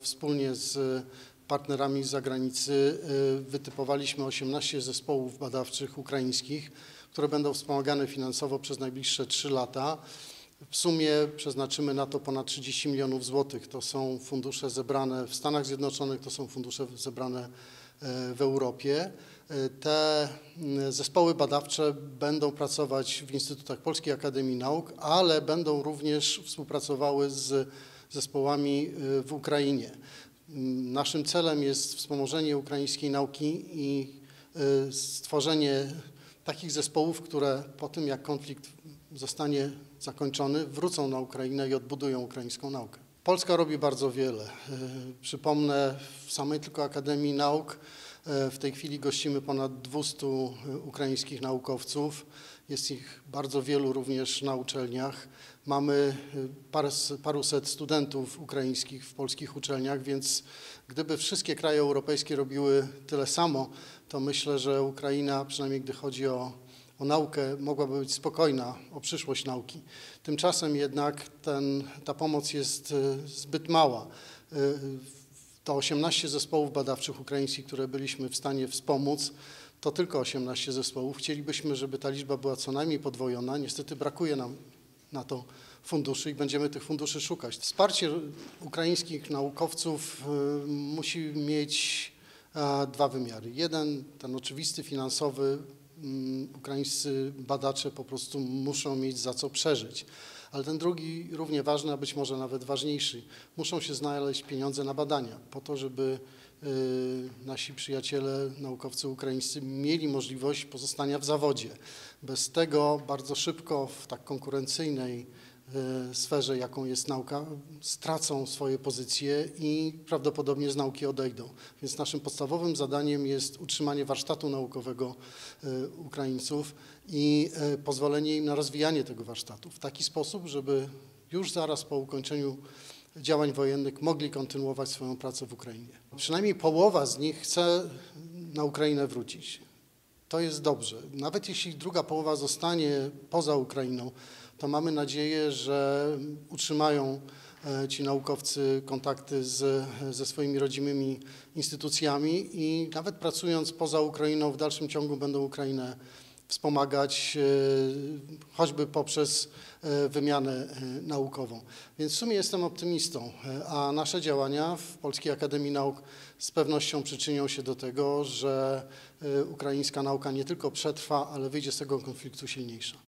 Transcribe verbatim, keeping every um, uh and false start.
Wspólnie z partnerami z zagranicy wytypowaliśmy osiemnaście zespołów badawczych ukraińskich, które będą wspomagane finansowo przez najbliższe trzy lata. W sumie przeznaczymy na to ponad trzydzieści milionów złotych. To są fundusze zebrane w Stanach Zjednoczonych, to są fundusze zebrane w Europie. Te zespoły badawcze będą pracować w instytutach Polskiej Akademii Nauk, ale będą również współpracowały z zespołami w Ukrainie. Naszym celem jest wspomożenie ukraińskiej nauki i stworzenie takich zespołów, które po tym, jak konflikt zostanie zakończony, wrócą na Ukrainę i odbudują ukraińską naukę. Polska robi bardzo wiele. Przypomnę, w samej tylko Akademii Nauk w tej chwili gościmy ponad dwustu ukraińskich naukowców. Jest ich bardzo wielu również na uczelniach. Mamy paruset studentów ukraińskich w polskich uczelniach, więc gdyby wszystkie kraje europejskie robiły tyle samo, to myślę, że Ukraina, przynajmniej gdy chodzi o, o naukę, mogłaby być spokojna o przyszłość nauki. Tymczasem jednak ten, ta pomoc jest zbyt mała. To osiemnaście zespołów badawczych ukraińskich, które byliśmy w stanie wspomóc, to tylko osiemnaście zespołów. Chcielibyśmy, żeby ta liczba była co najmniej podwojona. Niestety brakuje nam na to funduszy i będziemy tych funduszy szukać. Wsparcie ukraińskich naukowców musi mieć dwa wymiary. Jeden, ten oczywisty, finansowy. Ukraińscy badacze po prostu muszą mieć za co przeżyć. Ale ten drugi, równie ważny, a być może nawet ważniejszy, muszą się znaleźć pieniądze na badania, po to, żeby nasi przyjaciele, naukowcy ukraińscy mieli możliwość pozostania w zawodzie. Bez tego bardzo szybko w tak konkurencyjnej sferze, jaką jest nauka, stracą swoje pozycje i prawdopodobnie z nauki odejdą. Więc naszym podstawowym zadaniem jest utrzymanie warsztatu naukowego Ukraińców i pozwolenie im na rozwijanie tego warsztatu w taki sposób, żeby już zaraz po ukończeniu działań wojennych mogli kontynuować swoją pracę w Ukrainie. Przynajmniej połowa z nich chce na Ukrainę wrócić. To jest dobrze. Nawet jeśli druga połowa zostanie poza Ukrainą, to mamy nadzieję, że utrzymają ci naukowcy kontakty z, ze swoimi rodzimymi instytucjami i nawet pracując poza Ukrainą w dalszym ciągu będą Ukrainę wspomagać, choćby poprzez wymianę naukową. Więc w sumie jestem optymistą, a nasze działania w Polskiej Akademii Nauk z pewnością przyczynią się do tego, że ukraińska nauka nie tylko przetrwa, ale wyjdzie z tego konfliktu silniejsza.